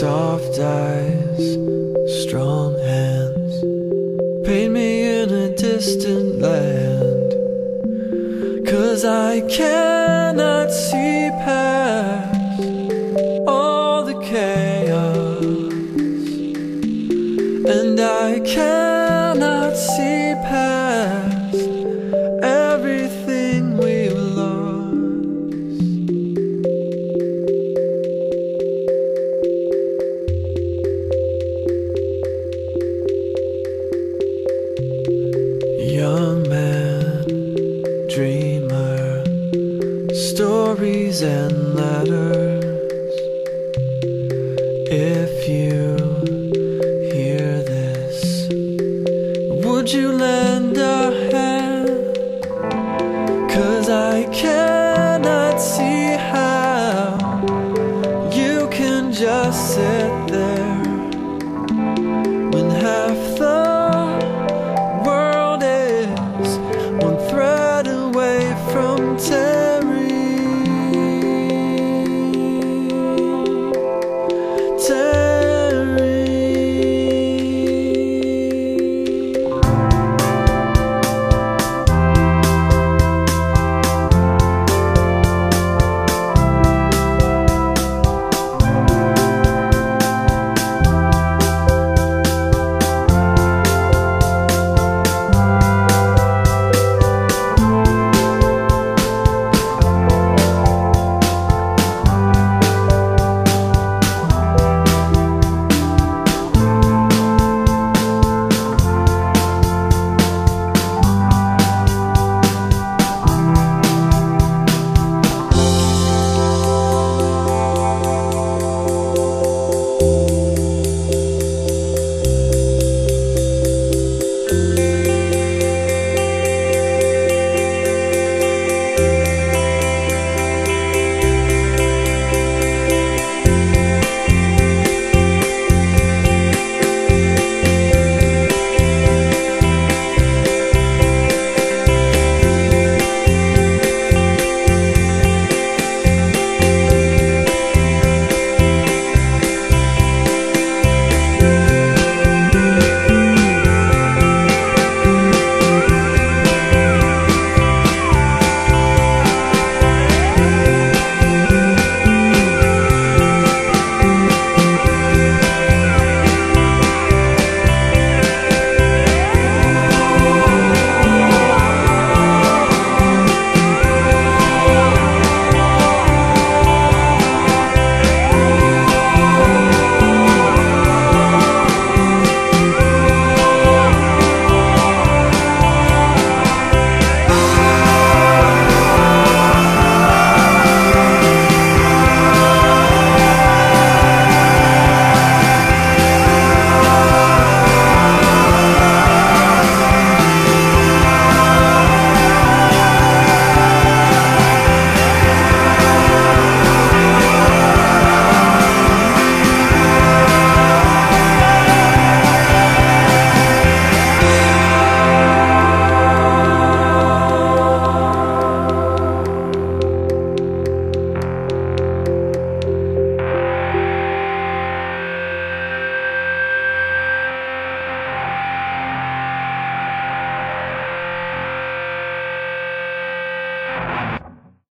soft eyes, strong hands, paint me in a distant land. 'Cause I cannot see past all the chaos, and I cannot see past everything we've lost. Young man, dreamer, stories and letters. If you hear this, would you lend a hand? 'Cause I cannot see how you can just sit there when half the